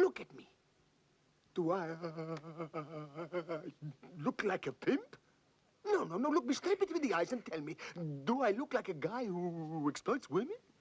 look at me. Do I look like a pimp? No. Look me straight between the eyes and tell me, do I look like a guy who exploits women?